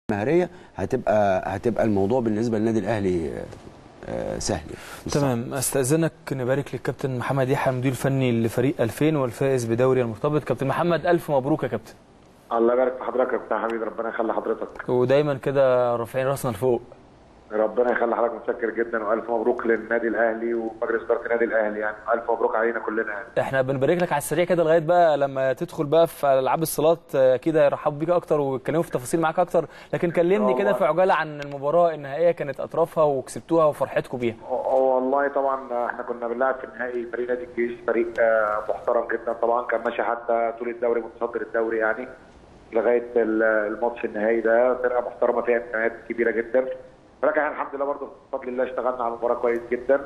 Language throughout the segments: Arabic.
مهاريه هتبقى الموضوع بالنسبه للنادي الاهلي سهل. تمام. استاذنك نبارك للكابتن محمد يحيى المدير الفني لفريق 2000 والفائز بدوري المرتبط. كابتن محمد الف مبروك يا كابتن. الله يبارك في حضرتك يا كابتن حبيبي، ربنا يخلي حضرتك ودايما كده رافعين راسنا لفوق. ربنا يخلي حضرتك، متشكر جدا والف مبروك للنادي الاهلي ومجلس اداره النادي الاهلي، يعني الف مبروك علينا كلنا يعني. احنا بنبارك لك على السريع كده لغايه بقى لما تدخل بقى في العاب الصالات، اكيد هيرحبوا بيك اكتر ويتكلموا في تفاصيل معاك اكتر، لكن كلمني كده في عجاله عن المباراه النهائيه، كانت اطرافها وكسبتوها وفرحتكم بيها. والله طبعا احنا كنا بنلعب في النهائي فريق نادي الجيش، فريق محترم جدا طبعا، كان ماشي حتى طول الدوري متصدر الدوري يعني لغايه الماتش النهائي ده. فرقه محترمه فيها امكانيات كبيره جدا، ولكن احنا الحمد لله برضه بفضل الله اشتغلنا على المباراه كويس جدا.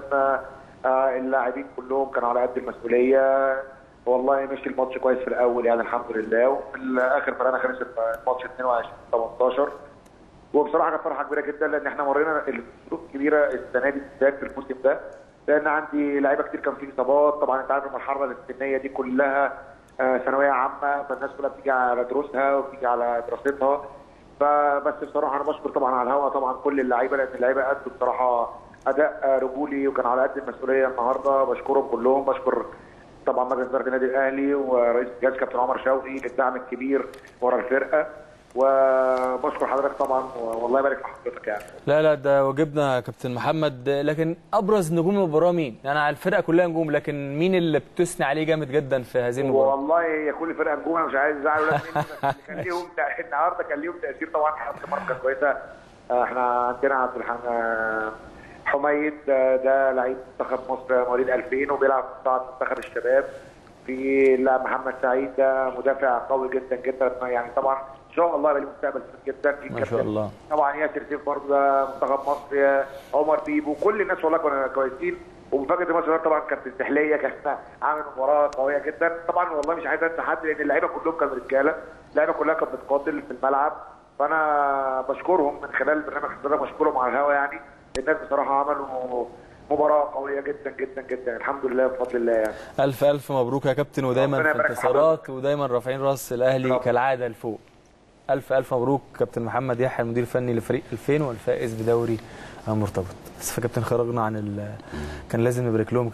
اللاعبين كلهم كانوا على قد المسؤوليه، والله مشي الماتش كويس في الاول يعني الحمد لله، وفي الاخر فرقنا خلص الماتش 22-18. وبصراحه كانت فرحه كبيره جدا لان احنا مرينا الظروف كبيره السنه دي بالذات في الموسم ده، لان عندي لعيبه كتير كان في اصابات. طبعا انت عارف المرحله السنيه دي كلها ثانويه عامه، فالناس كلها بتيجي على دروسها وبتيجي على دراستها. فبس بصراحه انا بشكر طبعا على الهواء طبعا كل اللعيبه، لان اللعيبه ادوا بصراحه اداء رجولي وكان على قد المسؤوليه النهارده. بشكرهم كلهم، بشكر طبعا مجلس اداره النادي الاهلي ورئيس الجهاز كابتن عمر شوقي للدعم الكبير ورا الفرقه، وبشكر حضرتك طبعا والله يبارك في حضرتك يعني. لا ده واجبنا يا كابتن محمد. لكن ابرز نجوم المباراه مين؟ يعني على الفرقه كلها نجوم، لكن مين اللي بتثني عليه جامد جدا في هذه المباراه؟ والله هي كل فرقه نجوم، انا مش عايز ازعل ولا مني، كان ليهم النهارده كان ليهم تاثير طبعا. حراسه المرمى كانت كويسه. احنا عندنا عبد الحميد حميد ده لعيب منتخب مصر مواليد 2000 وبيلعب في قطاع منتخب الشباب. في لاعب محمد سعيد ده مدافع قوي جدا جدا، يعني طبعا ان شاء الله يبقى له مستقبل جدا. في ما شاء الله طبعا ياسر سيف برضه ده منتخب مصر، عمر بيبو، كل الناس والله كانوا كويسين. ومفاجاه الماتش طبعا كانت السحليه، كانت عامل مباراه قويه جدا طبعا. والله مش عايز انسى حد لان اللعيبه كلهم كانوا رجاله، اللعيبه كلها كانت بتقاتل في الملعب، فانا بشكرهم من خلال برنامج حضرتك، بشكرهم على الهوا يعني. الناس بصراحه عملوا مباراه قويه جدا جدا جدا الحمد لله بفضل الله يعني. الف مبروك يا كابتن، ودايما في انتصارات ودايما رافعين راس الاهلي كالعاده لفوق. الف مبروك كابتن محمد يحيى المدير الفني لفريق 2000 والفائز بدوري مرتبط. اسف يا كابتن خرجنا عن كان لازم نبارك لهم.